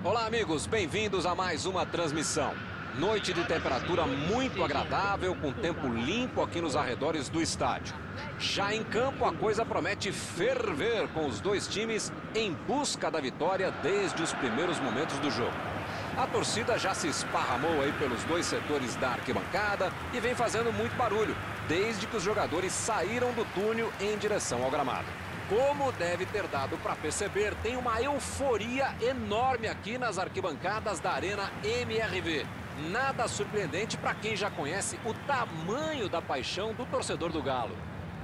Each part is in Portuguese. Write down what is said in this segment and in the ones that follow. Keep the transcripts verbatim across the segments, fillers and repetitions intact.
Olá, amigos, bem-vindos a mais uma transmissão. Noite de temperatura muito agradável, com tempo limpo aqui nos arredores do estádio. Já em campo, a coisa promete ferver com os dois times em busca da vitória desde os primeiros momentos do jogo. A torcida já se esparramou aí pelos dois setores da arquibancada e vem fazendo muito barulho, desde que os jogadores saíram do túnel em direção ao gramado. Como deve ter dado para perceber, tem uma euforia enorme aqui nas arquibancadas da Arena M R V. Nada surpreendente para quem já conhece o tamanho da paixão do torcedor do Galo.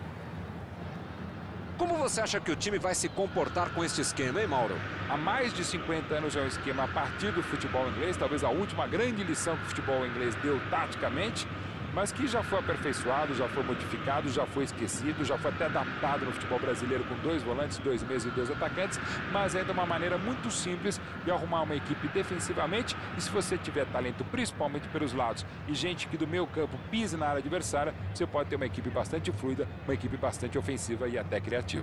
Como você acha que o time vai se comportar com este esquema, hein, Mauro? Há mais de cinquenta anos é um esquema a partir do futebol inglês, talvez a última grande lição que o futebol inglês deu taticamente, mas que já foi aperfeiçoado, já foi modificado, já foi esquecido, já foi até adaptado no futebol brasileiro com dois volantes, dois meias e dois atacantes, mas ainda uma maneira muito simples de arrumar uma equipe defensivamente. E se você tiver talento, principalmente pelos lados, e gente que do meio campo pise na área adversária, você pode ter uma equipe bastante fluida, uma equipe bastante ofensiva e até criativa.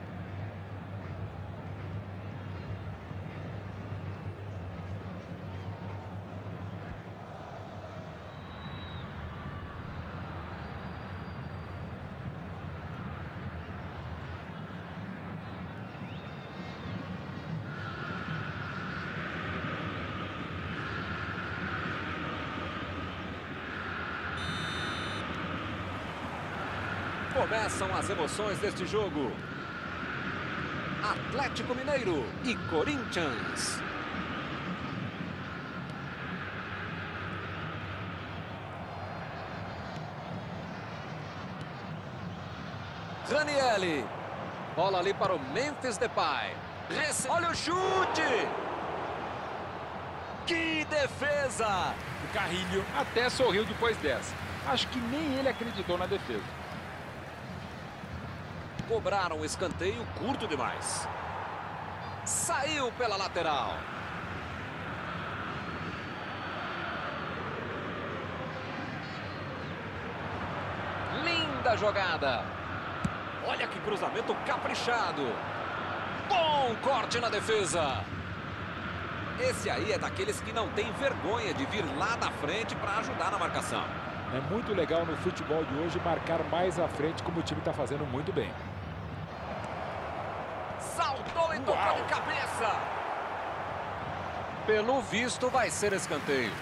Começam as emoções deste jogo. Atlético Mineiro e Corinthians. Ranieri. Bola ali para o Memphis Depay. Rece... Olha o chute! Que defesa! O Carrilho até sorriu depois dessa. Acho que nem ele acreditou na defesa. Cobraram o escanteio curto demais. Saiu pela lateral. Linda jogada. Olha que cruzamento caprichado. Bom corte na defesa. Esse aí é daqueles que não tem vergonha de vir lá da frente para ajudar na marcação. É muito legal no futebol de hoje marcar mais à frente, como o time está fazendo muito bem. Saltou e tocou de cabeça. Pelo visto, vai ser escanteio.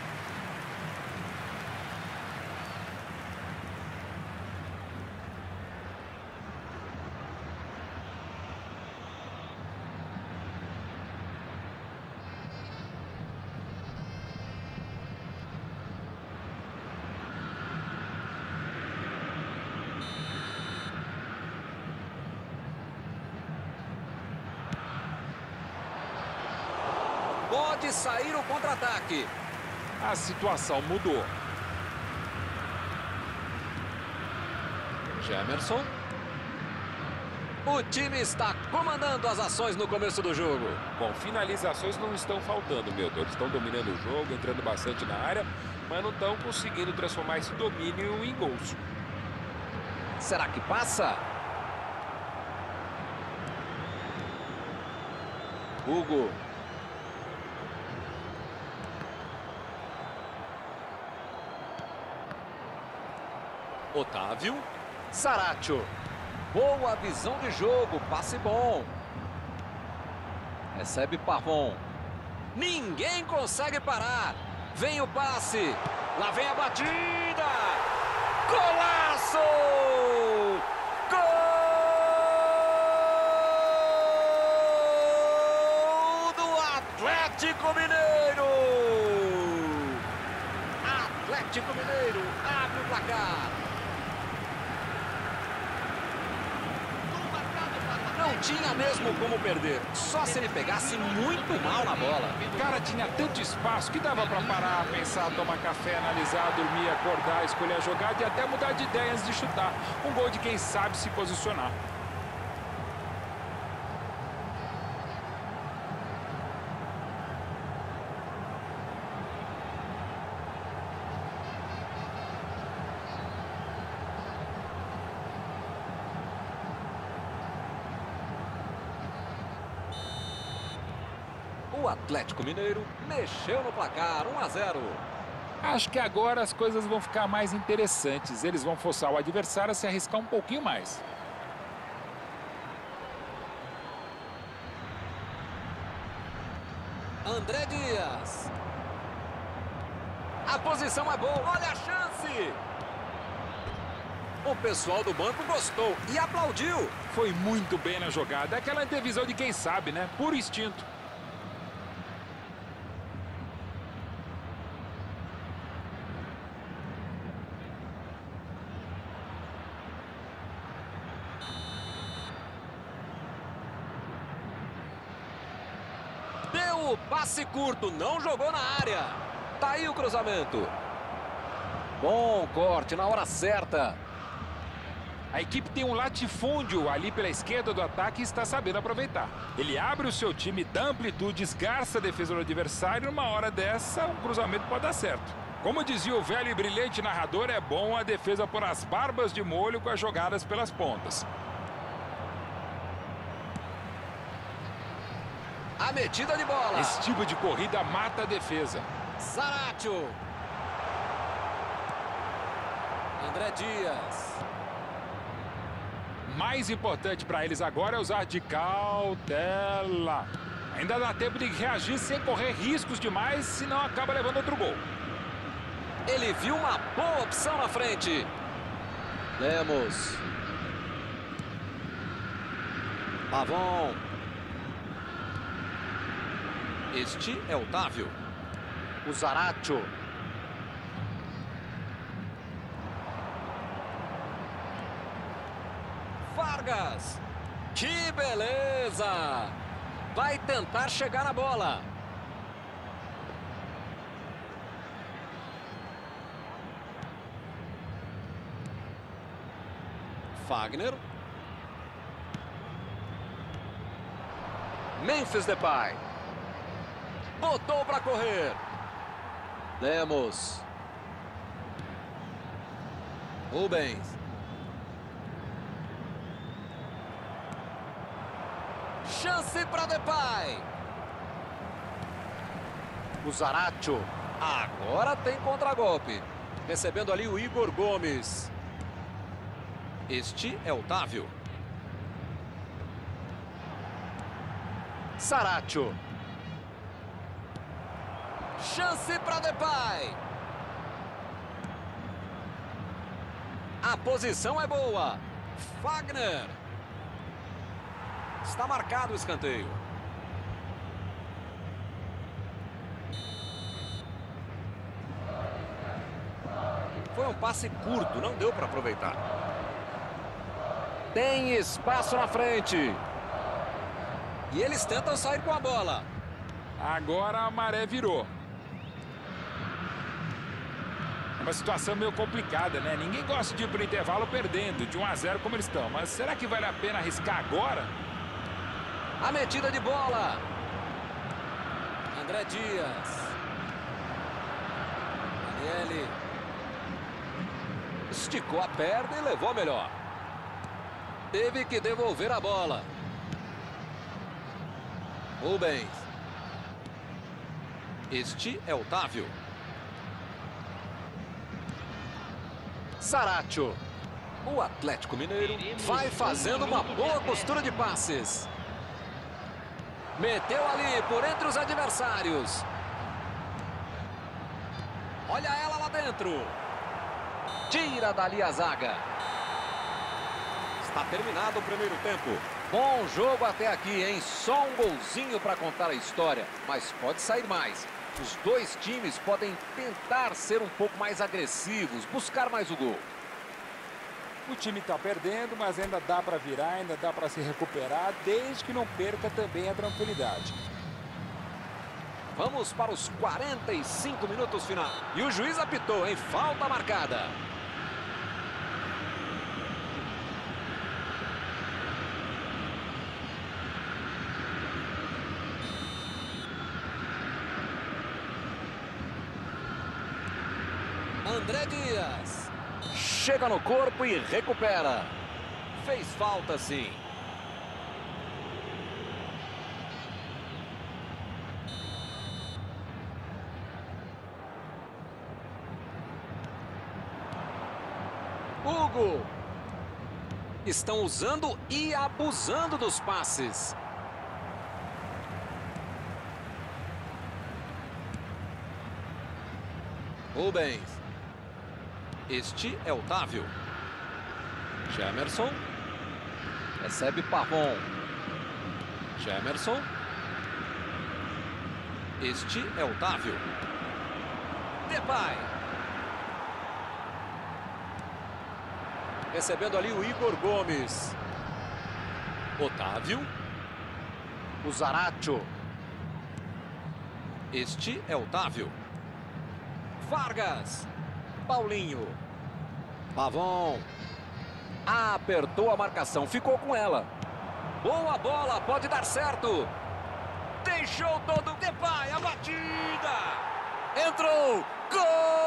Pode sair o contra-ataque. A situação mudou. Gemerson. O time está comandando as ações no começo do jogo. Bom, finalizações não estão faltando, meu Deus. Estão dominando o jogo, entrando bastante na área, mas não estão conseguindo transformar esse domínio em gols. Será que passa? Hugo. Otávio. Zaratio. Boa visão de jogo, passe bom. Recebe Pavon. Ninguém consegue parar. Vem o passe. Lá vem a batida. Golaço! Gol do Atlético Mineiro! Atlético Mineiro abre o placar. Não tinha mesmo como perder, só se ele pegasse muito mal na bola. O cara tinha tanto espaço que dava para parar, pensar, tomar café, analisar, dormir, acordar, escolher a jogada e até mudar de ideia antes de chutar. Um gol de quem sabe se posicionar. O O Atlético Mineiro mexeu no placar, um a zero. Acho que agora as coisas vão ficar mais interessantes. Eles vão forçar o adversário a se arriscar um pouquinho mais. André Dias. A posição é boa, olha a chance. O pessoal do banco gostou e aplaudiu. Foi muito bem na jogada. É aquela antevisão de quem sabe, né? Puro instinto. Deu o passe curto, não jogou na área. Tá aí o cruzamento. Bom corte na hora certa. A equipe tem um latifúndio ali pela esquerda do ataque e está sabendo aproveitar. Ele abre o seu time, dá amplitude, esgarça a defesa do adversário. Numa hora dessa, o cruzamento pode dar certo. Como dizia o velho e brilhante narrador, é bom a defesa pôr as barbas de molho com as jogadas pelas pontas. A metida de bola. Esse tipo de corrida mata a defesa. Zaratio. André Dias. Mais importante para eles agora é usar de cautela. Ainda dá tempo de reagir sem correr riscos demais, senão acaba levando outro gol. Ele viu uma boa opção na frente. Lemos. Pavon. Este é Otávio. O Zaratio. Vargas. Que beleza! Vai tentar chegar na bola. Fagner. Memphis Depay. Botou para correr. Lemos. Rubens. Chance para Depay. O Zaratio. Agora tem contragolpe. Recebendo ali o Igor Gomes. Este é Otávio. Zaratio. Chance para Depay. A posição é boa. Fagner. Está marcado o escanteio. Foi um passe curto, não deu para aproveitar. Tem espaço na frente. E eles tentam sair com a bola. Agora a maré virou. É uma situação meio complicada, né? Ninguém gosta de ir para o intervalo perdendo de um a zero como eles estão. Mas será que vale a pena arriscar agora? A metida de bola. André Dias. Daniele. Esticou a perna e levou melhor. Teve que devolver a bola. Rubens. Este é Otávio. Zaratio. O Atlético Mineiro vai fazendo uma boa costura de passes. Meteu ali por entre os adversários. Olha ela lá dentro. Tira dali a zaga. Está terminado o primeiro tempo. Bom jogo até aqui, hein? Só um golzinho para contar a história. Mas pode sair mais. Os dois times podem tentar ser um pouco mais agressivos, buscar mais o gol. O time está perdendo, mas ainda dá para virar, ainda dá para se recuperar, desde que não perca também a tranquilidade. Vamos para os quarenta e cinco minutos final. E o juiz apitou, hein? Falta marcada. André Dias. Chega no corpo e recupera. Fez falta, sim. Hugo. Estão usando e abusando dos passes. Rubens. Este é Otávio. Gemerson. Recebe Pavon. Gemerson. Este é Otávio. Depay. Recebendo ali o Igor Gomes. Otávio. O Zaratio. Este é Otávio. Vargas. Paulinho. Pavon. Apertou a marcação, ficou com ela. Boa bola, pode dar certo. Deixou todo. Depay, a batida. Entrou. Gol!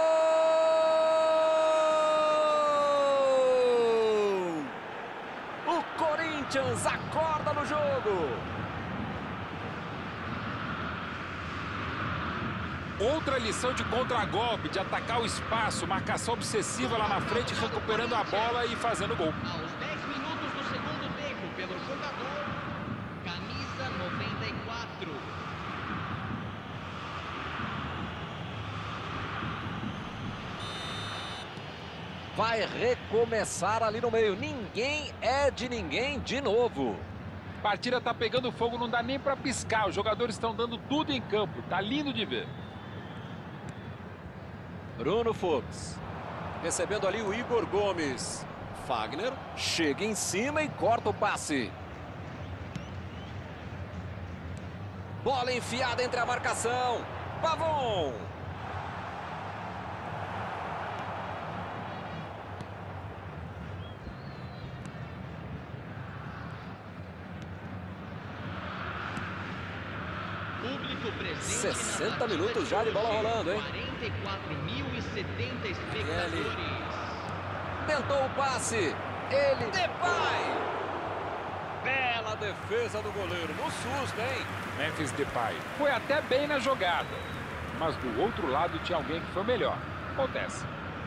O Corinthians acorda no jogo. Outra lição de contragolpe, de atacar o espaço, marcação obsessiva lá na frente, recuperando a bola e fazendo gol. Aos dez minutos do segundo tempo, pelo jogador, camisa noventa e quatro. Vai recomeçar ali no meio. Ninguém é de ninguém de novo. A partida tá pegando fogo, não dá nem para piscar. Os jogadores estão dando tudo em campo. Tá lindo de ver. Bruno Fux. Recebendo ali o Igor Gomes. Fagner chega em cima e corta o passe. Bola enfiada entre a marcação. Pavon. Público presente sessenta minutos já de bola rolando, hein? quarenta e quatro mil e setenta espectadores. Tentou o passe. Ele. Depay. Bela defesa do goleiro. No susto, hein? Memphis Depay foi até bem na jogada, mas do outro lado tinha alguém que foi melhor. Acontece.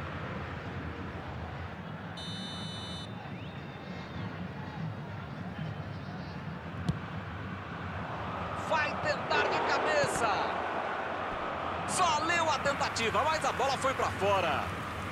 Vai tentar de cabeça. Valeu a tentativa, mas a bola foi para fora.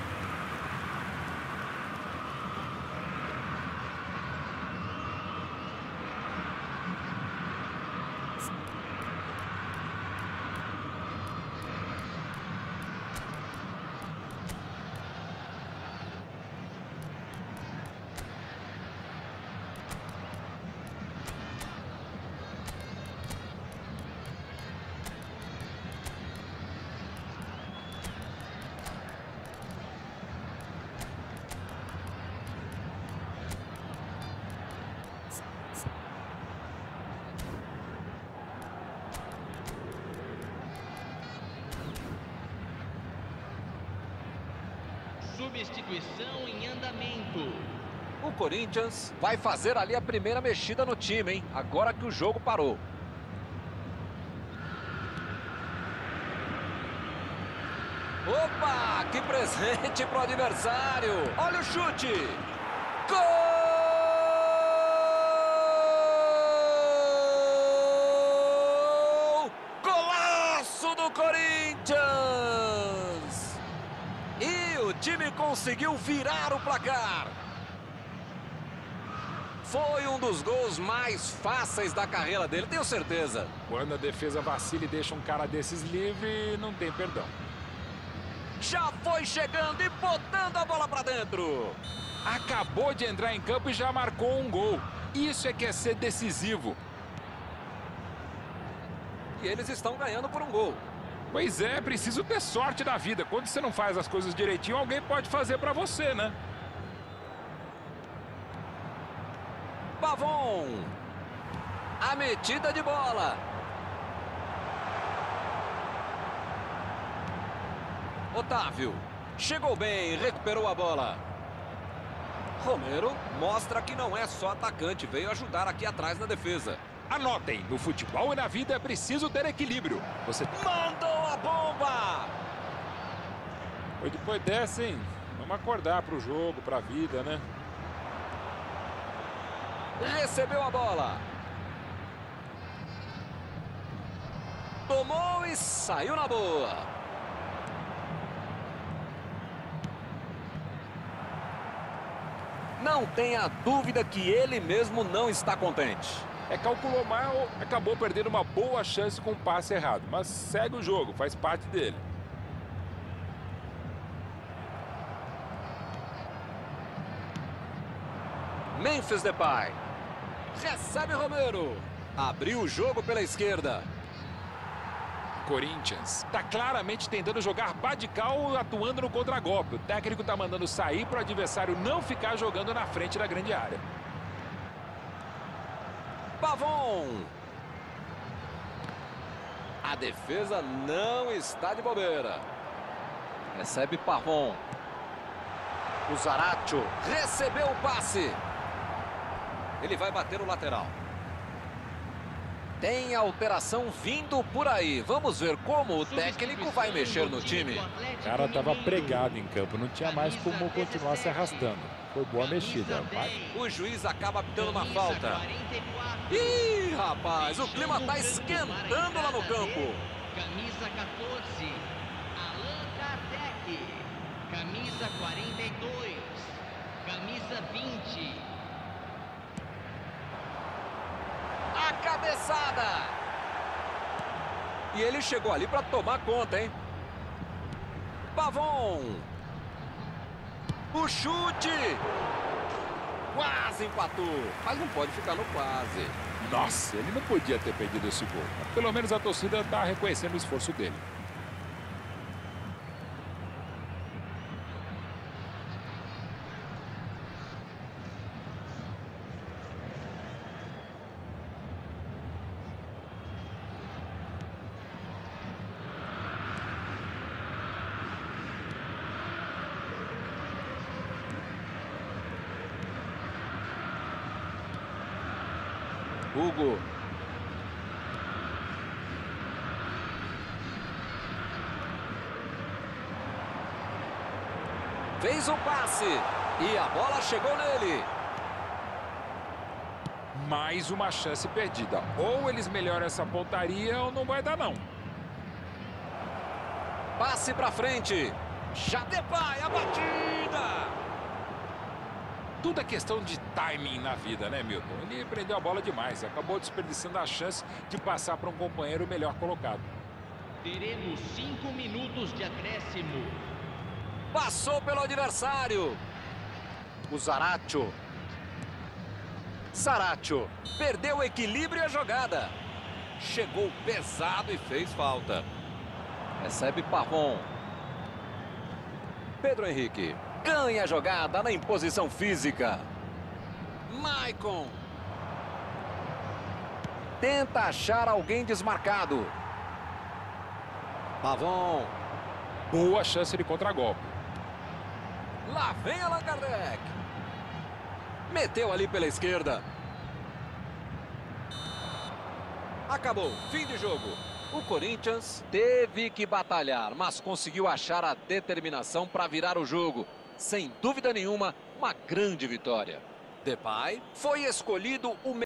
Substituição em andamento. O Corinthians vai fazer ali a primeira mexida no time, hein? Agora que o jogo parou. Opa, que presente pro adversário. Olha o chute. Gol! Golaço do Corinthians! E o time conseguiu virar o placar. Foi um dos gols mais fáceis da carreira dele, tenho certeza. Quando a defesa vacila e deixa um cara desses livre, não tem perdão. Já foi chegando e botando a bola para dentro. Acabou de entrar em campo e já marcou um gol. Isso é que é ser decisivo. E eles estão ganhando por um gol. Pois é, preciso ter sorte da vida. Quando você não faz as coisas direitinho, alguém pode fazer pra você, né? Pavon. A metida de bola. Otávio. Chegou bem, recuperou a bola. Romero mostra que não é só atacante, veio ajudar aqui atrás na defesa. Anotem, no futebol e na vida é preciso ter equilíbrio. Você mandou a bomba! Foi depois dessa, hein? Vamos acordar para o jogo, para a vida, né? Recebeu a bola. Tomou e saiu na boa. Não tenha dúvida que ele mesmo não está contente. É, calculou mal, acabou perdendo uma boa chance com um passe errado. Mas segue o jogo, faz parte dele. Memphis Depay. Recebe Romero. Abriu o jogo pela esquerda. Corinthians está claramente tentando jogar radical, atuando no contragolpe. O técnico está mandando sair para o adversário não ficar jogando na frente da grande área. Pavon. A defesa não está de bobeira. Recebe Pavon. O Zaratio recebeu o passe. Ele vai bater o lateral. Tem alteração vindo por aí. Vamos ver como o técnico vai mexer no time. O cara estava pregado em campo, não tinha mais como continuar se arrastando. Foi boa mexida. Vai. O juiz acaba apitando uma falta. Ih, rapaz, o clima está esquentando lá no campo. Camisa quatorze, Allan Kardec. Camisa quarenta e dois, camisa vinte. A cabeçada. E ele chegou ali para tomar conta, hein? Pavon. O chute. Quase empatou. Mas não pode ficar no quase. Nossa, ele não podia ter perdido esse gol. Pelo menos a torcida está reconhecendo o esforço dele. Hugo. Fez o passe. E a bola chegou nele. Mais uma chance perdida. Ou eles melhoram essa pontaria ou não vai dar, não. Passe pra frente. Já Depay, a batida. Tudo é questão de timing na vida, né, Milton? Ele prendeu a bola demais. Acabou desperdiçando a chance de passar para um companheiro melhor colocado. Teremos cinco minutos de acréscimo. Passou pelo adversário. O Zaratio. Zaratio. Perdeu o equilíbrio e a jogada. Chegou pesado e fez falta. Recebe Pavon. Pedro Henrique. Ganha a jogada na imposição física. Maicon. Tenta achar alguém desmarcado. Pavon. Boa chance de contragolpe. Lá vem Allan Kardec. Meteu ali pela esquerda. Acabou. Fim de jogo. O Corinthians teve que batalhar, mas conseguiu achar a determinação para virar o jogo. Sem dúvida nenhuma, uma grande vitória. Depay foi escolhido o